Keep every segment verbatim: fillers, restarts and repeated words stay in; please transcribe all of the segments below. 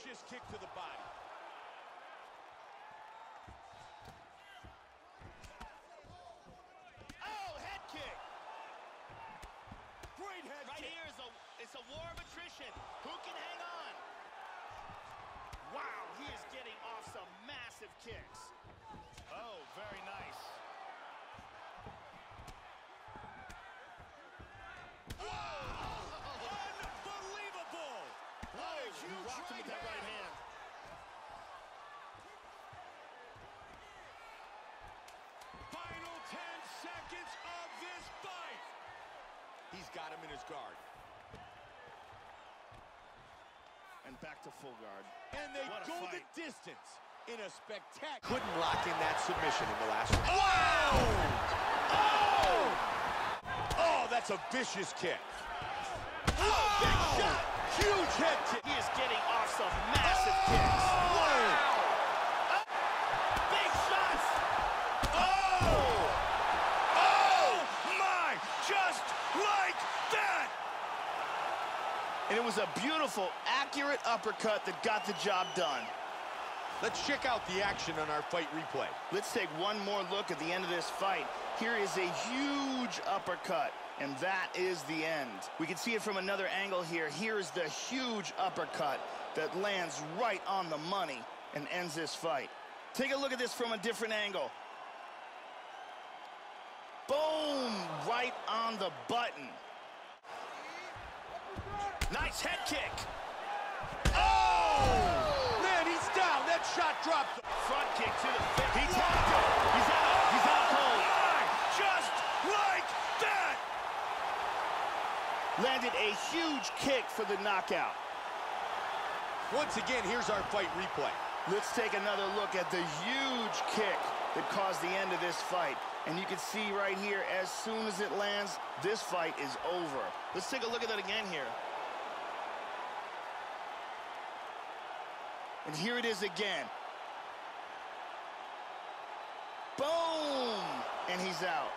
vicious kick to the body. Oh, head kick. Great head right kick. Right here is a, it's a war of attrition. Who can hang on? Wow, he is getting off some massive kicks. Oh, very nice. Unbelievable! What a huge rocked him with that right hand. Final ten seconds of this fight. He's got him in his guard. And back to full guard. And they What a go fight. the distance in a spectacular. Couldn't lock in that submission in the last round. Wow! Oh! Oh, that's a vicious kick. Oh, big shot! Huge head kick. He is getting off some massive oh! kicks. Wow! Oh! Big shots! Oh! Oh, my! Just like that! And it was a beautiful, accurate uppercut that got the job done. Let's check out the action on our fight replay. Let's take one more look at the end of this fight. Here is a huge uppercut, and that is the end. We can see it from another angle here. Here is the huge uppercut that lands right on the money and ends this fight. Take a look at this from a different angle. Boom! Right on the button. Nice head kick. Oh! Man, he's down. That shot dropped. Front kick to the face. He tapped it. He's out. He's out cold. Just like that. Landed a huge kick for the knockout. Once again, here's our fight replay. Let's take another look at the huge kick that caused the end of this fight. And you can see right here, as soon as it lands, this fight is over. Let's take a look at that again here. And here it is again. Boom! And he's out.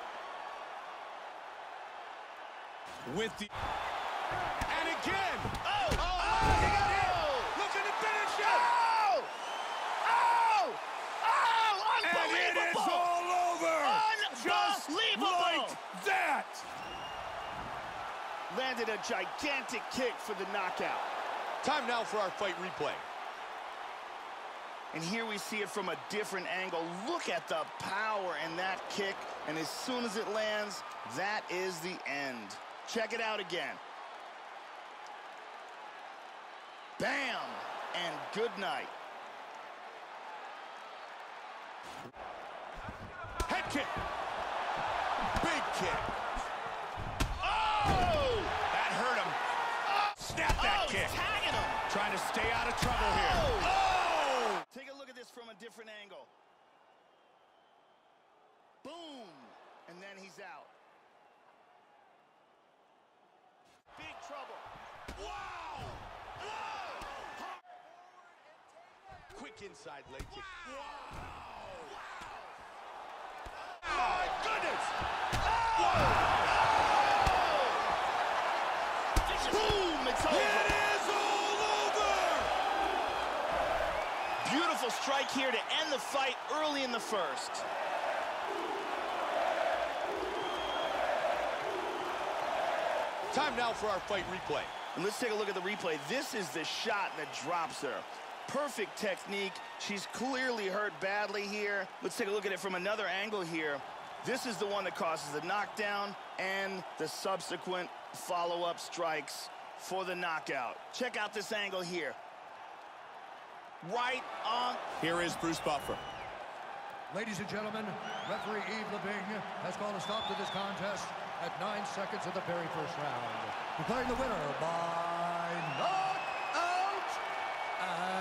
With the... And again! Oh! Oh! Oh! He got hit! Looking to finish it! Oh! Oh! Oh! And it is Unbelievable! all over! Just Unbelievable! like that! Landed a gigantic kick for the knockout. Time now for our fight replay. And here we see it from a different angle. Look at the power in that kick. And as soon as it lands, that is the end. Check it out again. Bam! And good night. Head kick! Big kick! Oh! That hurt him. Oh! Snap that oh, kick! Tagging him! Trying to stay out of trouble Oh! here. Oh! Take a look at this from a different angle. Boom! And then he's out. Big trouble. Wow! Wow! Quick inside leg kick. Wow! My goodness! Boom! It's over. It is all over! Beautiful strike here to end the fight early in the first. Time now for our fight replay. And let's take a look at the replay. This is the shot that drops her. Perfect technique. She's clearly hurt badly here. Let's take a look at it from another angle here. This is the one that causes the knockdown and the subsequent follow-up strikes for the knockout. Check out this angle here. Right on. Here is Bruce Buffer. Ladies and gentlemen, referee Yves Lavigne has called a stop to this contest at nine seconds of the very first round, declaring the winner by knockout